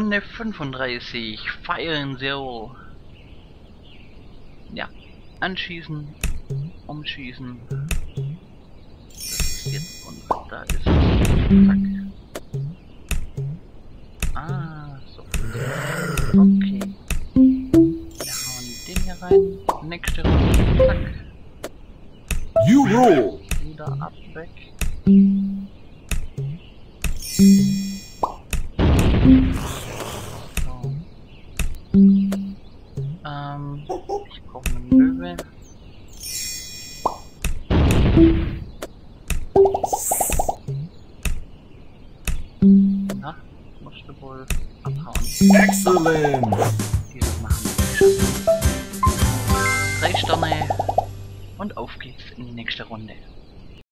Runde 35. Fire in Zero. Ja. Anschießen. Umschießen. Das ist jetzt und da ist es. Zack. Ah, so. Okay. Wir hauen den hier rein. Nächste Runde. Zack. You roll. Wieder ab, weg. So. Ich brauche eine Möwe. Na, musst du wohl abhauen. Excellent. Dieses machen wir schon. 3 Sterne und auf geht's in die nächste Runde.